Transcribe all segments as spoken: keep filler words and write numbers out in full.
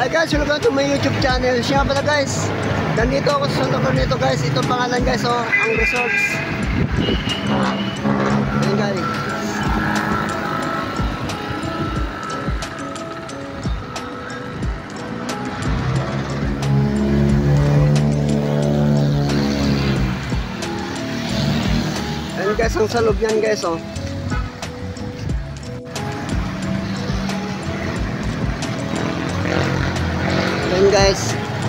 Hi guys, welcome to my YouTube channel. Siya pala guys, nandito ako sa lugar nito guys. Ito pangalan guys, oh, ang resorts. Ayan guys. Ayan guys, ang salog yan guys, oh. Ayan guys.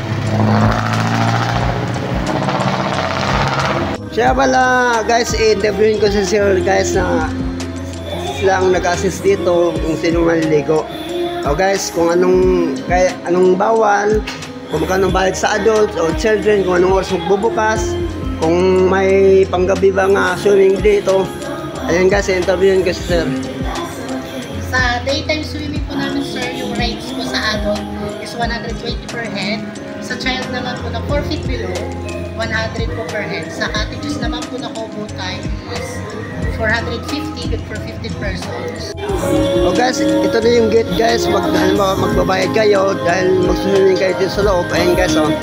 Siya pala guys, i-interviewin ko si sir guys na sila ang nag-assist dito kung sino maliligo. O guys, kung anong kaya, anong bawal, kung magkano bayad sa adults o children, kung anong oras magbubukas, kung may panggabi ba nga swimming dito. Ayan guys, i-interviewin ko si sir. Sa daytime swimming po namin sir, yung rates po sa adult is one hundred twenty per head. Sa child naman po na four feet below, one hundred po per head. Sa cottages naman po na combo time is four hundred fifty good for fifteen persons. O guys, ito na yung gate guys. Mag, magbabayad kayo dahil mag-swimming kayo dito sa loob. Ayan guys, oh.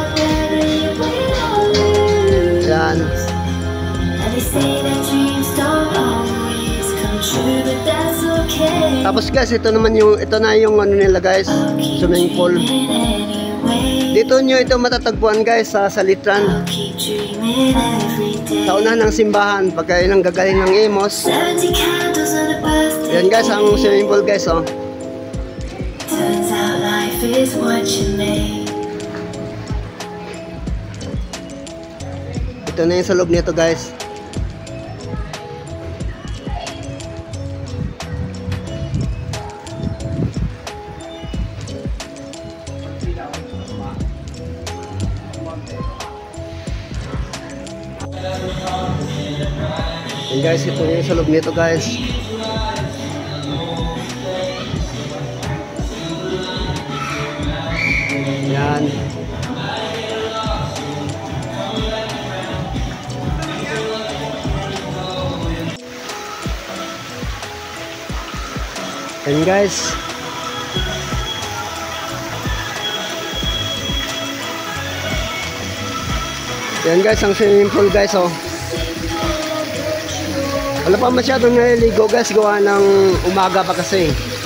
Ayan. Tapos guys, ito naman yung ito na yung ano nila guys, swimming pool. Dito nyo ito matatagpuan guys sa Salitran. Sa unahan ng simbahan pag kayo nang gagaling ng Imos. Yan guys ang swimming pool guys, oh. Ito na yung sa loob nito guys. Yan guys, ito yung sa loob nito guys. Yan. Yan guys. Yan guys, ang swimming pool guys, oh. Wala pa masyadong naliligo guys, gawa ng umaga pa kasi.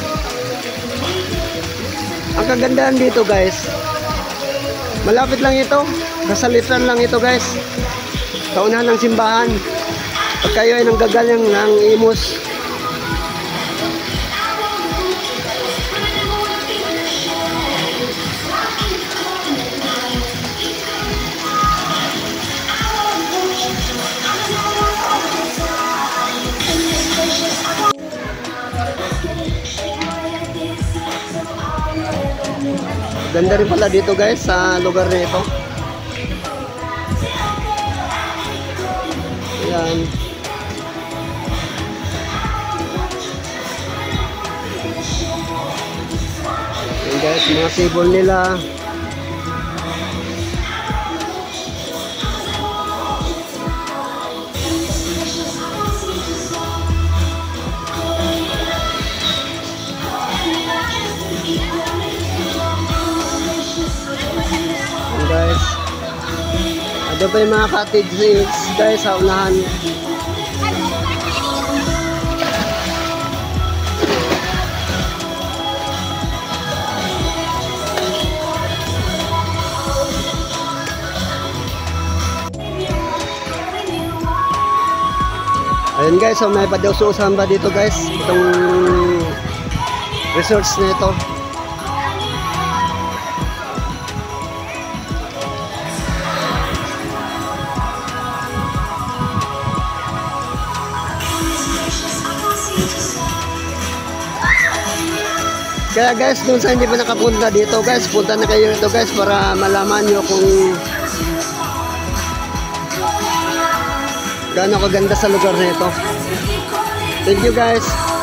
Ang kagandahan dito guys, malapit lang ito, kasalitan lang ito guys, sa unahan ng simbahan. Pag kayo ay nanggagaling ng Imos, ganda rin pala dito guys sa lugar na ito. Ayan. Ayan guys, mga table nila. Guys, ano pa yung mga cottages guys sa unahan. Ayun guys, so may padaususan ba dito guys itong resorts na ito. Kaya guys, dun sa hindi pa nakapunta dito guys, punta na kayo dito guys para malaman nyo kung gaano kaganda sa lugar na ito. Thank you guys.